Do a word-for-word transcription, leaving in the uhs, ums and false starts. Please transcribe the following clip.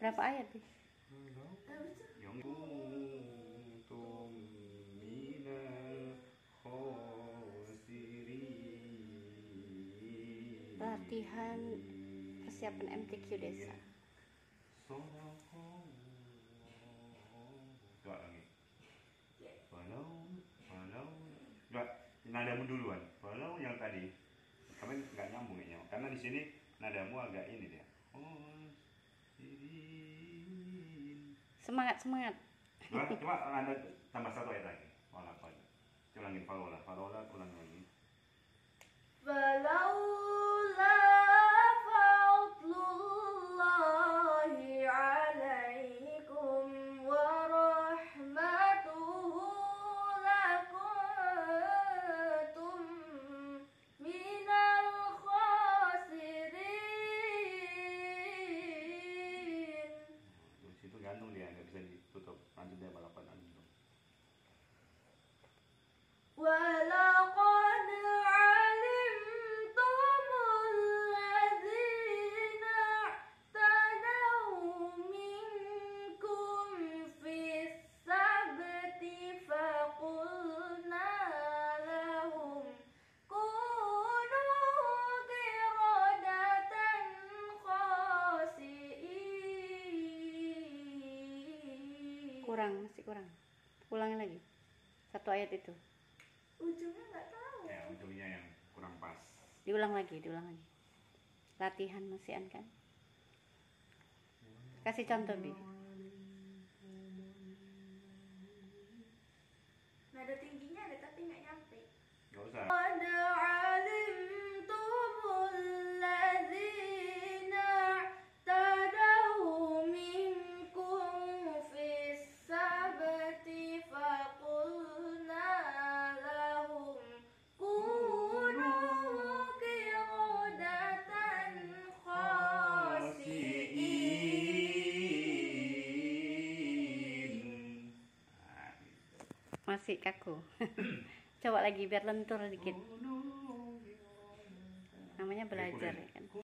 Berapa ayat nih? Yang kuntum minal khosirin. Latihan persiapan M T Q desa. Coba lagi. Walau, walau, coba nadamu duluan. Walau yang tadi, kami nggak nyambung ya, karena di sini nadamu agak ini dia. Oh, Semangat semangat. Coba, coba anda tambah satu ayat lagi. Walau, coba lagi farola, farola ulang lagi. Falaula fadlullahi alaikum wa rahmatuhu lakuntum minal khasirin. Di situ gantung dia, nggak bisa ditutup. Lanjut dia balapan lanjut. Walaqad alimtumul ladzina i'tadaw minkum fis sabti faqulna lahum kunu qiradatan khasi'in. Kurang, masih kurang. Ulangi lagi. Satu ayat itu. Ujungnya nggak tahu. Ya, ujungnya yang kurang pas. Diulang lagi, diulang lagi. Latihan masian kan? Kasih contoh, Bi. Nada tingginya ada tapi nggak nyampe. Nggak usah. Qad alimtumul ladzina i'tadaw minkum fis sabti faqulna lahum kunu qiradatan khasi'in. Masih kaku. Coba lagi biar lentur dikit.